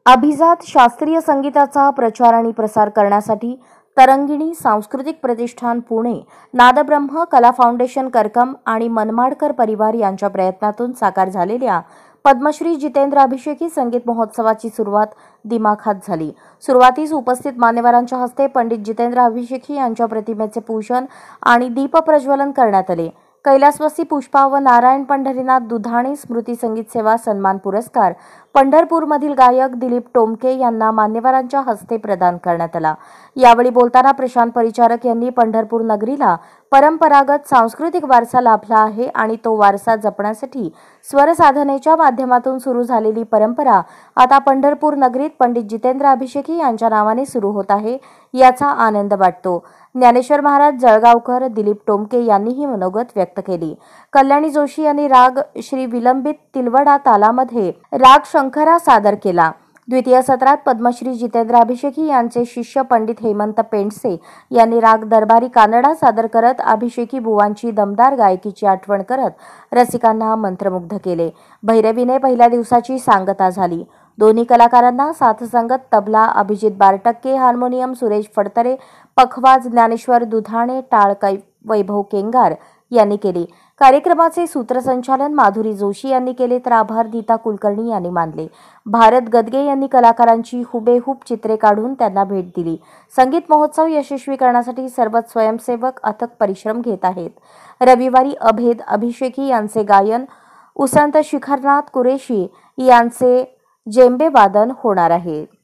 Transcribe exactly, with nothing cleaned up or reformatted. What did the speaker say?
अभिजात शास्त्रीय संगीताचा प्रचार आणि प्रसार करण्यासाठी तरंगिणी सांस्कृतिक प्रतिष्ठान पुणे, नादब्रह्म कला फाउंडेशन करकम आणि मनमाडकर परिवार यांच्या प्रयत्नातून साकार झालेल्या पद्मश्री जितेंद्र अभिषेकी संगीत महोत्सवाची सुरुवात दिमाखात झाली। सुरुवातीस उपस्थित मान्यवरांच्या हस्ते पंडित जितेंद्र अभिषेकी यांच्या प्रतिमेचे पूजन आणि दीपप्रज्वलन करण्यात आले। कैलासवासी पुष्पा व नारायण पंढरीनाथ दुधाणे स्मृती संगीत सेवा सन्मान पुरस्कार पंढरपूरमधील गायक दिलीप टोमके यांना मान्यवरांच्या हस्ते प्रदान करण्यात आला। यावेळी बोलताना प्रशांत परिचारक यांनी पंढरपूर नगरीला परंपरागत सांस्कृतिक वारसा लाभला आहे आणि तो वारसा जपण्यासाठी स्वर साधनेच्या माध्यमातून सुरू झालेली परंपरा आता पंढरपूर नगरीत पंडित जितेंद्र अभिषेकी यांच्या नावाने सुरू होत आहे, याचा आनंद वाटतो। ज्ञानेश्वर महाराज जळगावकर, दिलीप टोमके यांनीही मनोगत व्यक्त केली। कल्याणी जोशी यांनी राग श्री विलंबित तिलवडा तालामध्ये राग शंकरा सादर केला। द्वितीय सत्रात पद्मश्री जितेंद्र अभिषेकी यांचे शिष्य पंडित हेमंत पेंडसे यांनी राग दरबारी कानडा सादर करत अभिषेकी बुवांची दमदार गायकीची आठवण करत रसिकांना मंत्रमुग्ध केले। भैरवीने पहिल्या दिवसाची सांगता झाली। दोन्ही कलाकारांना साथसंगत तबला अभिजित बारटक्के, हार्मोनियम सुरेश फडतरे, पखवाज ज्ञानेश्वर दुधाणे, टाळ वैभव केंगार यांनी केली। कार्यक्रमाचे सूत्रसंचालन माधुरी जोशी यांनी केले तर आभार गीता कुलकर्णी यांनी मानले। भारत गदगे यांनी कलाकारांची हुबेहूब चित्रे काढून त्यांना भेट दिली। संगीत महोत्सव यशस्वी करण्यासाठी सर्वच स्वयंसेवक अथक परिश्रम घेत आहेत। रविवारी अभेद अभिषेकी यांचे गायन, उसंत शिखरनाथ कुरेशी यांचे जेंबे वादन होणार आहे।